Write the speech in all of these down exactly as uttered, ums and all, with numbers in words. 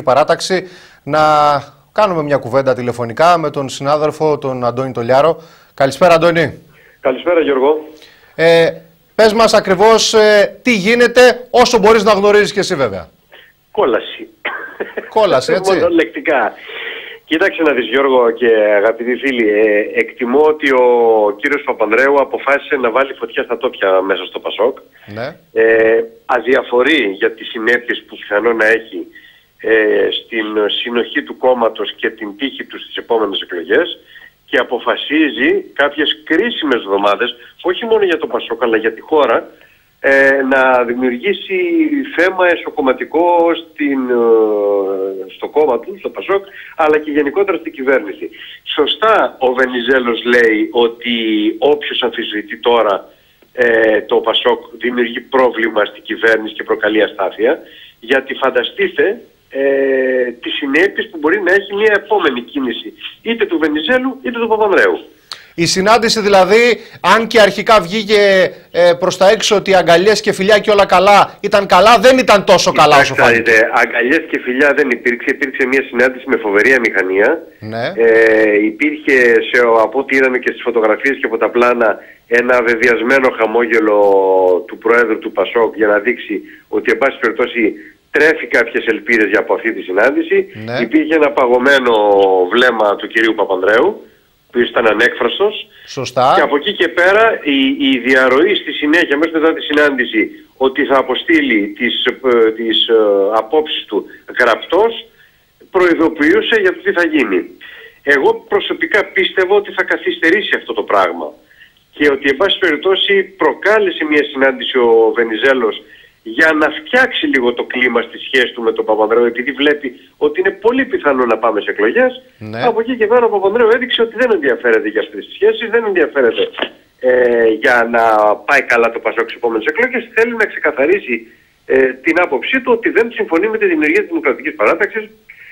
Παράταξη να κάνουμε μια κουβέντα τηλεφωνικά με τον συνάδελφο τον Αντώνη Τολιάρο. Καλησπέρα, Αντώνη. Καλησπέρα, Γιώργο. Ε, πες μας ακριβώς ε, τι γίνεται, όσο μπορείς να γνωρίζεις και εσύ βέβαια. Κόλαση. Κόλαση, έτσι. Μονολεκτικά. Κοίταξε να δεις, Γιώργο και αγαπητοί φίλοι, ε, εκτιμώ ότι ο κύριος Παπανδρέου αποφάσισε να βάλει φωτιά στα τόπια μέσα στο Πασόκ. Ναι. Ε, αδιαφορεί για τις συνέπειες που πιθανόν να έχει ε, στην συνοχή του κόμματος και την τύχη του στις επόμενες εκλογές και αποφασίζει κάποιες κρίσιμες εβδομάδες, όχι μόνο για το Πασόκ αλλά για τη χώρα, ε, να δημιουργήσει θέμα εσωκομματικό στην, ε, στο κόμμα του, στο Πασόκ, αλλά και γενικότερα στην κυβέρνηση. Σωστά ο Βενιζέλος λέει ότι όποιος αμφισβητεί τώρα ε, το Πασόκ δημιουργεί πρόβλημα στην κυβέρνηση και προκαλεί αστάθεια, γιατί φανταστείτε ε, τις συνέπειες που μπορεί να έχει μια επόμενη κίνηση είτε του Βενιζέλου είτε του Παπανδρέου. Η συνάντηση δηλαδή, αν και αρχικά βγήκε ε, προς τα έξω ότι αγκαλιές και φιλιά και όλα καλά ήταν καλά, δεν ήταν τόσο καλά όσο φάνηκε. Αγκαλιές και φιλιά δεν υπήρξε. Υπήρξε μια συνάντηση με φοβερή αμηχανία. Ναι. Ε, υπήρχε, σε, από ό,τι είδαμε και στις φωτογραφίες και από τα πλάνα, ένα βεβαιασμένο χαμόγελο του Προέδρου του Πασόκ για να δείξει ότι, εν πάση περιπτώσει, τρέφει κάποιες ελπίδες για από αυτή τη συνάντηση. Ναι. Υπήρχε ένα παγωμένο βλέμμα του κυρίου Παπανδρέου, που ήταν ανέκφραστος. Σωστά. Και από εκεί και πέρα η, η διαρροή στη συνέχεια, μέσα μετά τη συνάντηση, ότι θα αποστείλει τις, τις ε, απόψεις του γραπτός, προειδοποιούσε για το τι θα γίνει. Εγώ προσωπικά πίστευω ότι θα καθυστερήσει αυτό το πράγμα και ότι, εν πάση περιπτώσει, προκάλεσε μια συνάντηση ο Βενιζέλος για να φτιάξει λίγο το κλίμα στη σχέση του με τον Παπανδρέου, επειδή βλέπει ότι είναι πολύ πιθανό να πάμε σε εκλογές. Ναι. Από εκεί και πέρα ο Παπανδρέου έδειξε ότι δεν ενδιαφέρεται για αυτές τις σχέσεις, δεν ενδιαφέρεται ε, για να πάει καλά το Πασόκ στις επόμενες εκλογές. Θέλει να ξεκαθαρίσει ε, την άποψή του ότι δεν συμφωνεί με τη δημιουργία της Δημοκρατικής Παράταξης,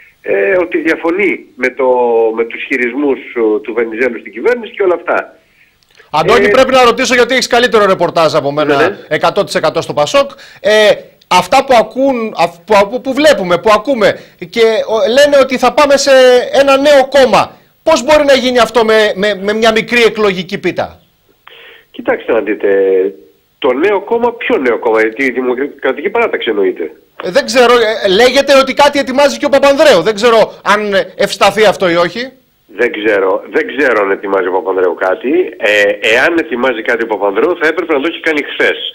ε, ότι διαφωνεί με, το, με τους χειρισμούς του Βενιζέλου στην κυβέρνηση και όλα αυτά. Αντώνη, ε... πρέπει να ρωτήσω, γιατί έχεις καλύτερο ρεπορτάζ από μένα, ναι, εκατό τοις εκατό στο Πασόκ. Ε, αυτά που, ακούν, που, που βλέπουμε, που ακούμε και λένε ότι θα πάμε σε ένα νέο κόμμα. Πώς μπορεί να γίνει αυτό με, με, με μια μικρή εκλογική πίτα? Κοιτάξτε να δείτε, το νέο κόμμα, ποιο νέο κόμμα, η Δημοκρατική Παράταξη εννοείται? Ε, δεν ξέρω, ε, λέγεται ότι κάτι ετοιμάζει και ο Παπανδρέου. Δεν ξέρω αν ευσταθεί αυτό ή όχι. Δεν ξέρω, δεν ξέρω αν ετοιμάζει ο Παπανδρέου κάτι. Ε, εάν ετοιμάζει κάτι ο Παπανδρέου θα έπρεπε να το έχει κάνει χθες.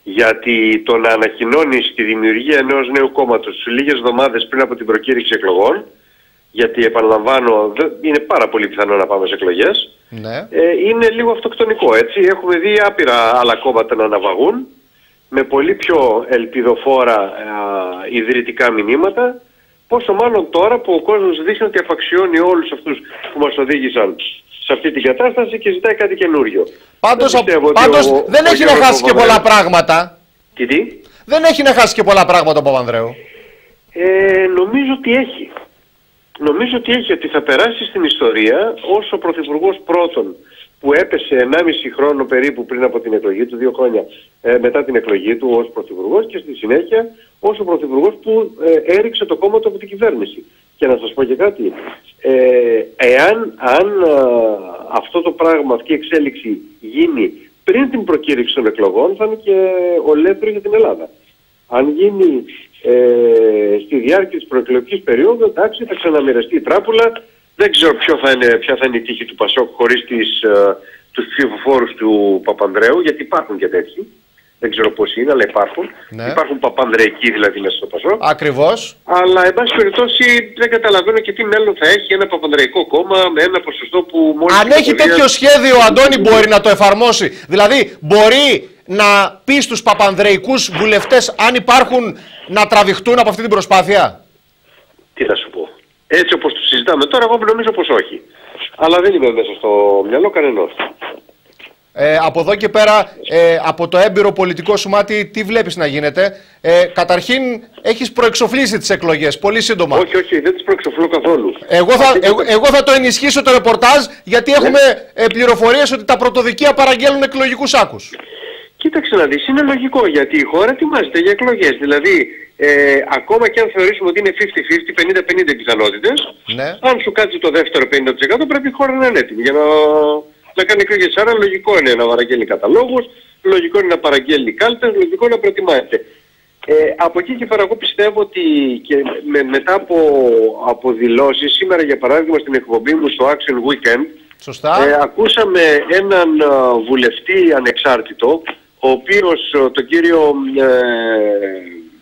Γιατί το να ανακοινώνει τη δημιουργία ενός νέου κόμματος λίγες εβδομάδες πριν από την προκήρυξη εκλογών, γιατί επαναλαμβάνω είναι πάρα πολύ πιθανό να πάμε σε εκλογές, ναι, ε, είναι λίγο αυτοκτονικό, έτσι. Έχουμε δει άπειρα άλλα κόμματα να αναβαγούν με πολύ πιο ελπιδοφόρα ε, ιδρυτικά μηνύματα. Πόσο μάλλον τώρα που ο κόσμος δείχνει ότι αφαξιώνει όλους αυτούς που μας οδήγησαν σε αυτή την κατάσταση και ζητάει κάτι καινούριο. Πάντως, δεν, πάντως ο, δεν ο, έχει ο να χάσει και πολλά πράγματα. Τι, τι? Δεν έχει να χάσει και πολλά πράγματα ο Παπανδρέου. Ε, νομίζω ότι έχει. Νομίζω ότι έχει, ότι θα περάσει στην ιστορία ως ο πρωθυπουργός πρώτον που έπεσε ενάμιση χρόνο περίπου πριν από την εκλογή του, δύο χρόνια ε, μετά την εκλογή του ως πρωθυπουργός, και στη συνέχεια ως ο πρωθυπουργός που ε, έριξε το κόμμα του από την κυβέρνηση. Και να σας πω και κάτι, ε, εάν αν, α, αυτό το πράγμα, αυτή η εξέλιξη γίνει πριν την προκήρυξη των εκλογών, θα είναι και ολέθριο για την Ελλάδα. Αν γίνει ε, στη διάρκεια της προεκλογικής περίοδου, εντάξει, θα ξαναμοιραστεί η τράπουλα. Δεν ξέρω ποιο θα είναι, ποια θα είναι η τύχη του Πασόκ χωρίς τις, uh, τους ψηφοφόρους του Παπανδρέου, γιατί υπάρχουν και τέτοιοι. Δεν ξέρω πώς είναι, αλλά υπάρχουν. Ναι. Υπάρχουν Παπανδρεϊκοί δηλαδή μέσα στο Πασόκ. Ακριβώς. Αλλά, εν πάση περιπτώσει, δεν καταλαβαίνω και τι μέλλον θα έχει ένα Παπανδρεϊκό κόμμα με ένα ποσοστό που μόλις... Αν έχει τέτοιο σχέδιο, ο Αντώνη, μπορεί να το εφαρμόσει. Δηλαδή, μπορεί να πει στους Παπανδρεϊκούς βουλευτές, αν υπάρχουν, να τραβηχτούν από αυτή την προσπάθεια? Τι θα σου πω. Έτσι όπως το συζητάμε τώρα, εγώ νομίζω πως όχι. Αλλά δεν είμαι μέσα στο μυαλό κανενός. Ε, από εδώ και πέρα, ε, από το έμπειρο πολιτικό σου μάτι, τι βλέπεις να γίνεται? Ε, καταρχήν, έχεις προεξοφλήσει τις εκλογές, πολύ σύντομα. Όχι, όχι, δεν τις προεξοφλώ καθόλου. Εγώ θα, εγώ, εγώ θα το ενισχύσω το ρεπορτάζ, γιατί έχουμε ναι. ε, πληροφορίες ότι τα πρωτοδικεία παραγγέλνουν εκλογικούς άκους. Κοίταξε να δεις, είναι λογικό γιατί η χώρα ετοιμάζεται για εκλογές. Δηλαδή, ε, ακόμα και αν θεωρήσουμε ότι είναι πενήντα πενήντα, πενήντα πενήντα πιθανότητες, ναι. αν σου κάτσει το δεύτερο πενήντα τοις εκατό πρέπει η χώρα να είναι έτοιμη για να, να κάνει εκλογές. Άρα λογικό είναι να παραγγέλνει καταλόγους, λογικό είναι να παραγγέλνει κάλπες, λογικό είναι να προετοιμάζεται. Ε, από εκεί και πέρα εγώ πιστεύω ότι και με, μετά από, από δηλώσεις, σήμερα για παράδειγμα στην εκπομπή μου στο Action Weekend, σωστά. Ε, ακούσαμε έναν uh, βουλευτή ανεξάρτητο, ο οποίος uh, τον κύριο... Ε,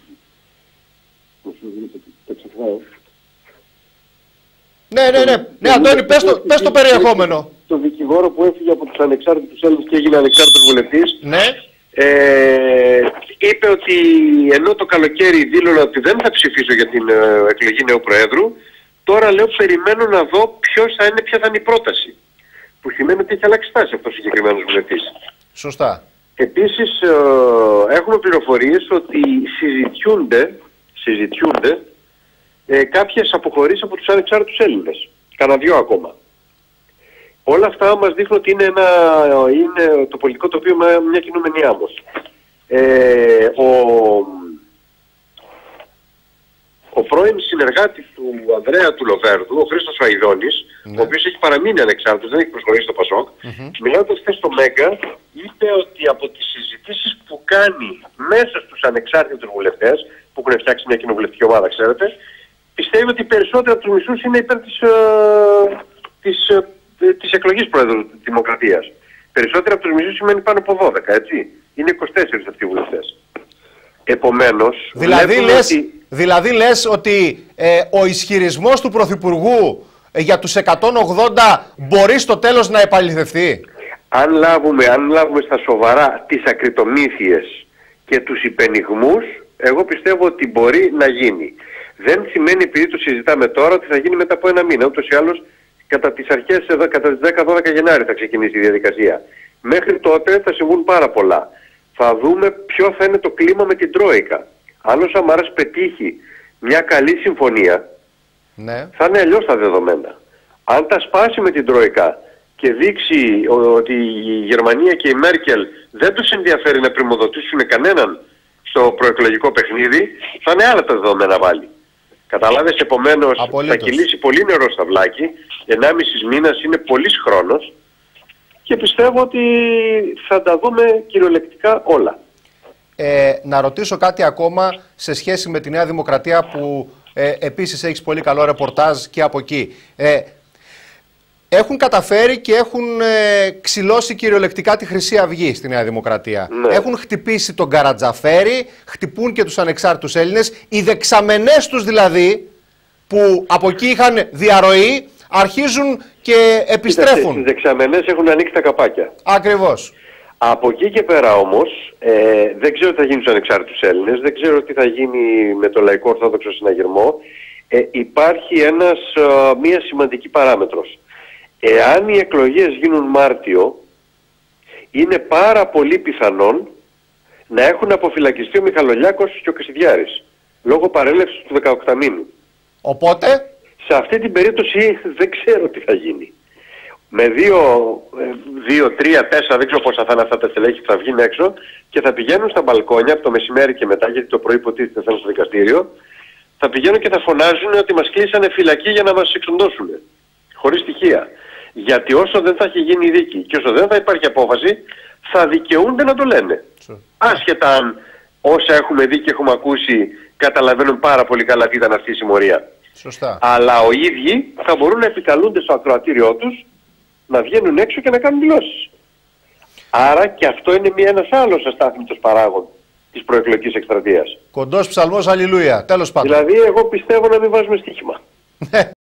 ναι, ναι, ναι, ναι, Αντώνη, πες το, πες το περιεχόμενο. Το δικηγόρο που έφυγε από τους ανεξάρτητους Έλληνες και έγινε ανεξάρτητος βουλευτής. Ναι. Ε, είπε ότι ενώ το καλοκαίρι δήλωνα ότι δεν θα ψηφίσω για την uh, εκλογή νέου Προέδρου, τώρα λέω περιμένω να δω ποιος θα είναι, ποια θα είναι η πρόταση. Που σημαίνει ότι έχει αλλάξει στάση αυτός ο συγκεκριμένος βουλευτής. Σωστά. Επίσης ε, έχουμε πληροφορίες ότι συζητιούνται, συζητιούνται ε, κάποιες αποχωρήσεις από τους ανεξάρτητους Έλληνες. Κάνα δυο ακόμα. Όλα αυτά μας δείχνουν ότι είναι, ένα, είναι το πολιτικό τοπίο με μια κινούμενη άμμος. Ε, ο, ο πρώην συνεργάτης του Ανδρέα του Λοβέρδου, ο Χρήστος Φαϊδώνης, ναι. ο οποίος έχει παραμείνει ανεξάρτητος, δεν έχει προσχωρήσει στο Πασόκ, mm-hmm. μιλώντας χθες στο Μέγκα, είπε ότι από τις συζητήσεις που κάνει μέσα στους ανεξάρτητους βουλευτές, που έχουν φτιάξει μια κοινοβουλευτική ομάδα, ξέρετε, πιστεύει ότι περισσότεροι από τους μισούς είναι υπέρ της, ε, της, ε, της εκλογής Πρόεδρου της Δημοκρατίας. Περισσότεροι από τους μισούς σημαίνει πάνω από δώδεκα, έτσι. Είναι είκοσι τέσσερις αυτοί οι βουλευτές. Επομένως, δηλαδή λες, ότι... δηλαδή λες ότι ε, ο ισχυρισμός του Πρωθυπουργού ε, για τους εκατόν ογδόντα μπορεί στο τέλος να επαληθευτεί. Αν λάβουμε, αν λάβουμε στα σοβαρά τις ακριτομήθειες και τους υπενιγμούς, εγώ πιστεύω ότι μπορεί να γίνει. Δεν σημαίνει επειδή το συζητάμε τώρα ότι θα γίνει μετά από ένα μήνα. Ούτως ή άλλως κατά τις αρχές, κατά τις δέκα δώδεκα Γενάρη θα ξεκινήσει η διαδικασία. Μέχρι τότε θα συμβούν πάρα πολλά. Θα δούμε ποιο θα είναι το κλίμα με την Τρόικα. Αν ο Σαμαράς πετύχει μια καλή συμφωνία, ναι. θα είναι αλλιώς τα δεδομένα. Αν τα σπάσει με την Τρόικα και δείξει ότι η Γερμανία και η Μέρκελ δεν τους ενδιαφέρει να πρημοδοτήσουν κανέναν στο προεκλογικό παιχνίδι, θα είναι άλλα τα δεδομένα βάλει. Καταλάβες, επομένως απολύτως. Θα κυλήσει πολύ νερό στα βλάκι, ενάμισης μήνας είναι πολύς χρόνος και πιστεύω ότι θα τα δούμε κυριολεκτικά όλα. Ε, να ρωτήσω κάτι ακόμα σε σχέση με τη Νέα Δημοκρατία που ε, επίσης έχεις πολύ καλό ρεπορτάζ και από εκεί. Ε, έχουν καταφέρει και έχουν ε, ξυλώσει κυριολεκτικά τη Χρυσή Αυγή στη Νέα Δημοκρατία. Ναι. Έχουν χτυπήσει τον Καρατζαφέρη, χτυπούν και τους ανεξάρτητους Έλληνες. Οι δεξαμενές τους δηλαδή, που από εκεί είχαν διαρροή, αρχίζουν και επιστρέφουν. Οι δεξαμενές έχουν ανοίξει τα καπάκια. Ακριβώς. Από εκεί και πέρα όμως, ε, δεν ξέρω τι θα γίνει στους ανεξάρτητους Έλληνες, δεν ξέρω τι θα γίνει με το Λαϊκό Ορθόδοξο Συναγερμό. Ε, υπάρχει ένας, α, μία σημαντική παράμετρος. Εάν οι εκλογές γίνουν Μάρτιο, είναι πάρα πολύ πιθανόν να έχουν αποφυλακιστεί ο Μιχαλολιάκος και ο Κασιδιάρης, λόγω παρέλευσης του δεκαοκταμήνου. Οπότε, σε αυτή την περίπτωση δεν ξέρω τι θα γίνει. Με δύο, δύο, τρία, τέσσερα, δεν ξέρω πόσα θα είναι αυτά τα στελέχη που θα βγουν έξω και θα πηγαίνουν στα μπαλκόνια από το μεσημέρι και μετά, γιατί το πρωί υποτίθεται θα είναι στο δικαστήριο, θα πηγαίνουν και θα φωνάζουν ότι μας κλείσανε φυλακή για να μας εξοντώσουν. Χωρίς στοιχεία. Γιατί όσο δεν θα έχει γίνει η δίκη και όσο δεν θα υπάρχει απόφαση, θα δικαιούνται να το λένε. Sure. Άσχετα αν όσα έχουμε δει και έχουμε ακούσει καταλαβαίνουν πάρα πολύ καλά τι ήταν αυτή η συμμορία. Σωστά. Αλλά οι ίδιοι θα μπορούν να επικαλούνται στο ακροατήριό τους, να βγαίνουν έξω και να κάνουν δηλώσεις. Άρα και αυτό είναι μια, ένας άλλος αστάθμητος παράγων της προεκλογικής εκστρατείας. Κοντός ψαλμός αλληλούια, τέλος πάντων. Δηλαδή εγώ πιστεύω να μην βάζουμε στοίχημα.